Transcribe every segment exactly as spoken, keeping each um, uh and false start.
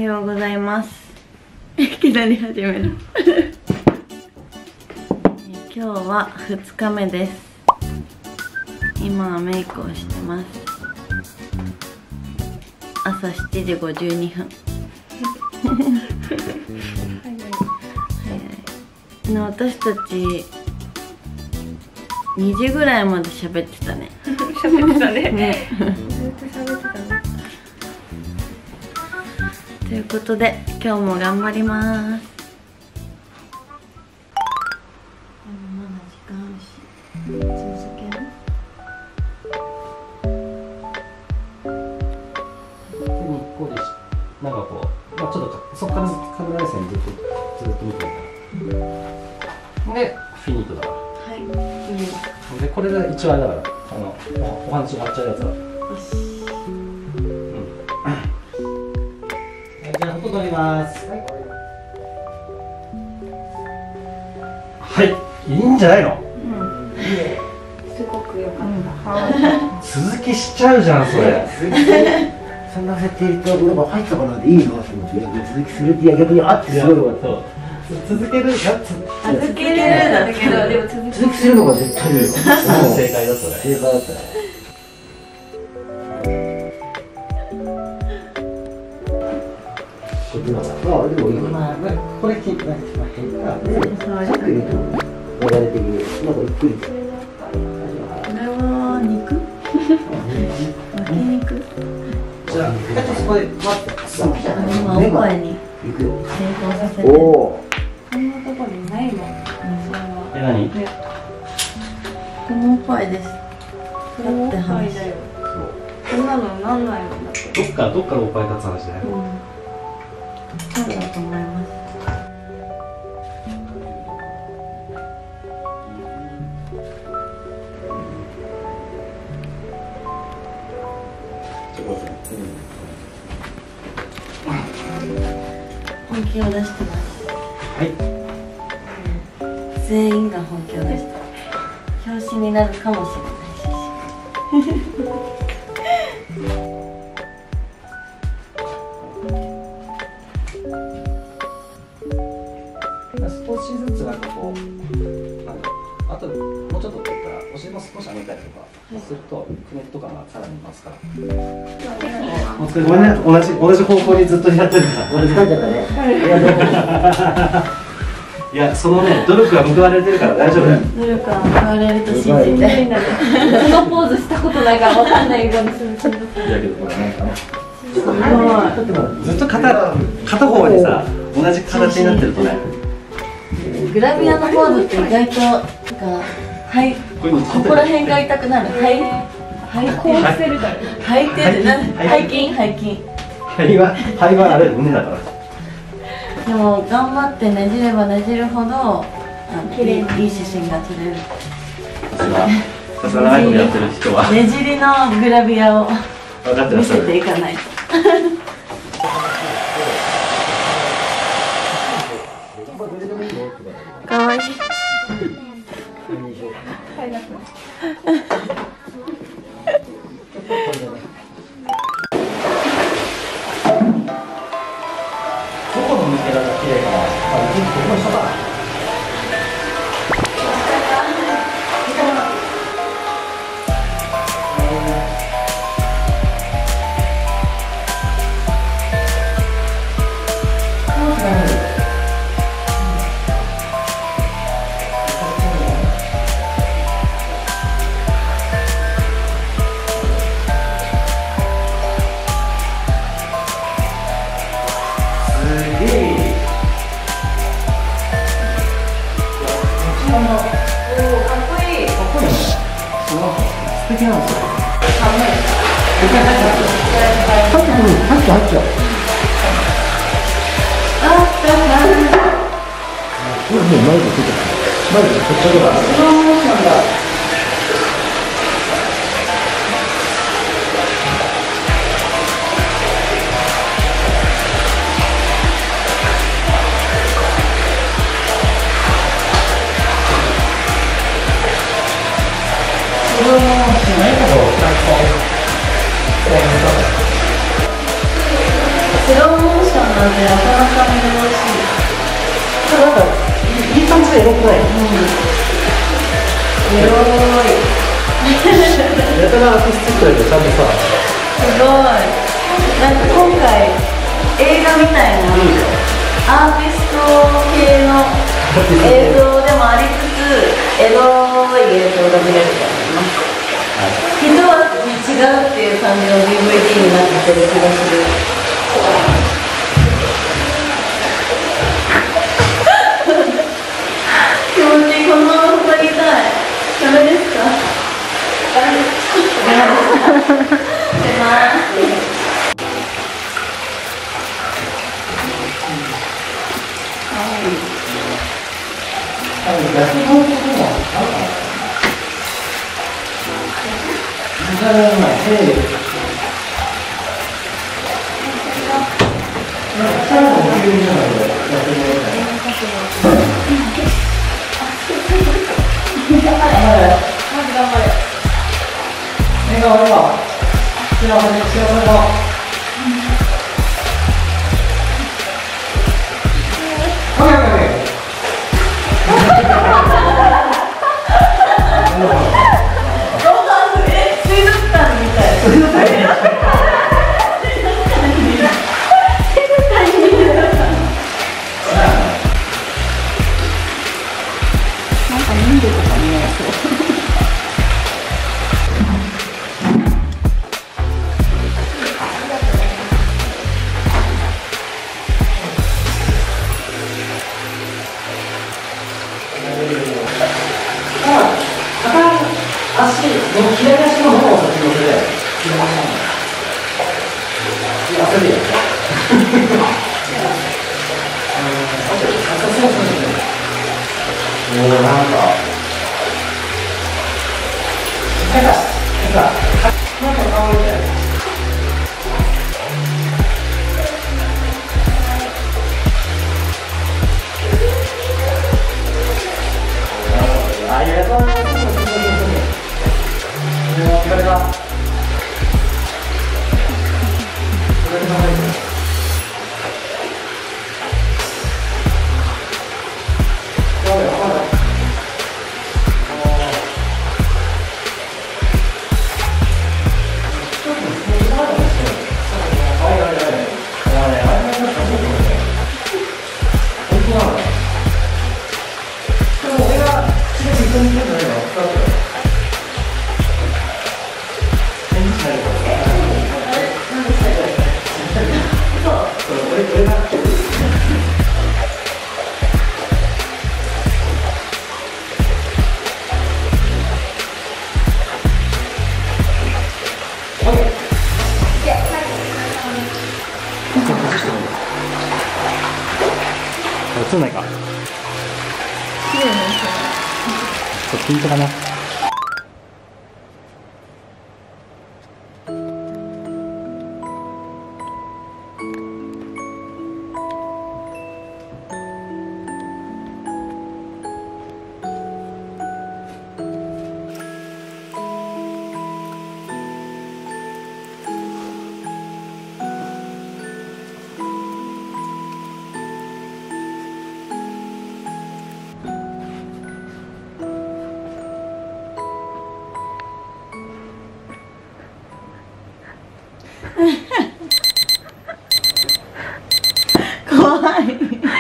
ようございます。いきなり始める今日はふつかめです。今はメイクをしてます。朝しちじごじゅうにふん早い早いの私たちにじぐらいまで喋ってたね喋ってたねねずっと喋ってたね。 ということで今日も頑張ります。でもまだ時間あるし続ける。 手にこうでしなんかこう、まあ、ちょっとそこからカメラ目線ずっとずっと見てるからでフィニットだからはい、 うん、でこれが一応あれだからあのおお話終わっちゃうやつだからよし、 じゃあ音取ります。はい、はい、いいんじゃないの？ うん、 すごく良かった。 続きしちゃうじゃんそれ。 そんな設定と俺も入ったかなでいいのと思って続きするっていや逆にあってすごいよかった。 続けるやつ。 続けるだけどでも続続きするのが絶対いいよ。 正解だったね。 正解だったね。ああでもいいまあこれ聞いてないです。まあ変化ね。 さっき言うと流れ的になんかゆっくり。 これは肉？焼肉？ じゃあちょっとそこで待って。 今おっぱいに行くよ。 成功させて。 おお。 こんなところにないもん。 え何？ このおっぱいです。 これもおっぱいだよ。こんなのなんないもんだって。 どっかどっからおっぱい立つ話だよ。 そうだと思います。本気を出してます。 はい。 全員が本気を出して表紙になるかもしれないし少しずつなんかこうなんかあともうちょっとって言ったらお尻も少し上げたりとかするとくねとかがさらに増すから。お疲れごめんね、同じ同じ方向にずっとやってるから。 同じ感じだね。 いやそのね努力が報われてるから大丈夫だよ。 努力が報われると信じて。 そのポーズしたことないからわかんないようにする。 だけどこれなんかね。 すごい。 ずっと片片方にさ同じ形になってるとね。 グラビアのポーズって意外となんかはいここら辺が痛くなる。はいはいこうしてるから。 はいってってなん背筋背筋。 肺は肺はあれ胸だから。 でも頑張ってねじればねじるほどあのいいいい写真が撮れる。 さすが長いことやってる人はねじりのグラビアを分かってら見っしゃる。 せていかないと。かわいい。 どこの抜け方が綺麗かな。あ、ここにしたか。素敵なんですよ。 入ってくる。入って入っちゃう。 あったな。 これもうマイクついてる。マイク取っちゃうから。スローモーションだ。 スローモーションないけど、なんかこう。 スローモーションのでなかなか珍しい。 なんかいい感じでエロくない？ うん。エロい。 やたらアーティスティックだけどちゃんとさ。 すごい。なんか今回映画みたいなアーティスト系の映像でもありつつエロい映像が見れると思います。一味違うっていう感じの ディーブイディー になってる気がする。気持ちいい。このままここにいたい。ダメですか？ダメです。ダメですか？出ます。 映んないか。そうピントかな。 怖い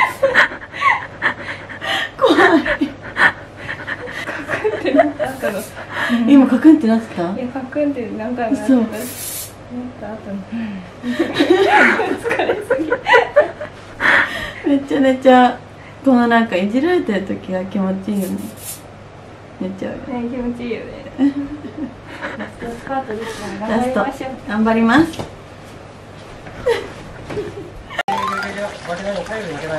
怖い。今カクンってなってた？ いや、カクンって何回もやってた。なった後に疲れすぎめちゃめちゃこのなんかいじられてる時が気持ちいいよね。寝ちゃうよね。 ね、気持ちいいよね。ラストスパートですから頑張りましょう。 頑張ります。 負けないの、左右に負けない。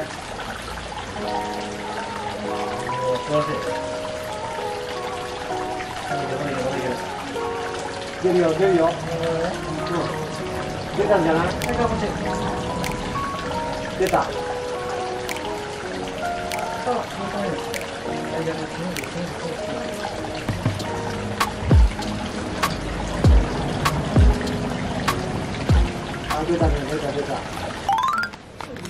おお、素晴らしい。出るよ、出るよ。出たんじゃない？出た。あ、出たね、出た出た。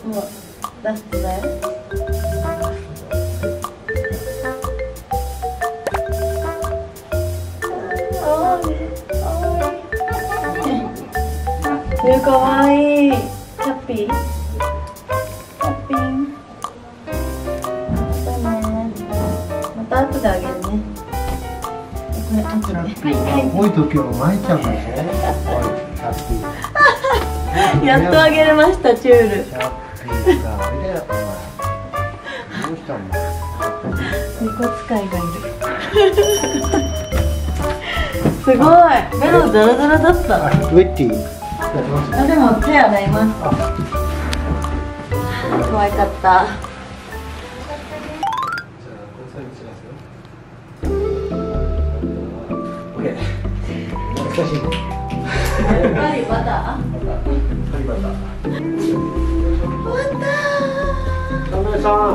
もうラストだよ。え、かわいい。ハッピー。ハッピー。またね。また後であげるね。これ後で。はいはい。 多い時は舞ちゃんだね。ハッピー。 やっとあげれました、チュール。 ハッピーか。おいでよ、お前。どうしたんだ。 猫使いがいる。すごい。目のザラザラだった。 ウェッティ。 あ、でも手洗います。可愛かった。 オッケー。難しい。 やっぱりバター。 カリバター。 終わったカメさん。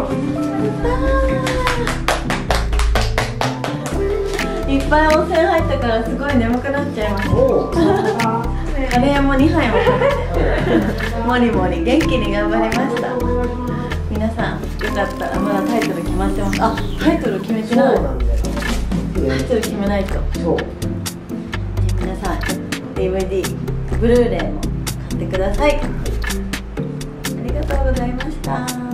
ー。いっぱい温泉入ったからすごい眠くなっちゃいました。カレーもにはいも食べてもりもり元気に頑張りました。皆さんよかったらまだタイトル決まってます。あ、タイトル決めてない。タイトル決めないと。 そう。 皆さん ディーブイディー、ブルーレイも買ってください。ありがとうございました。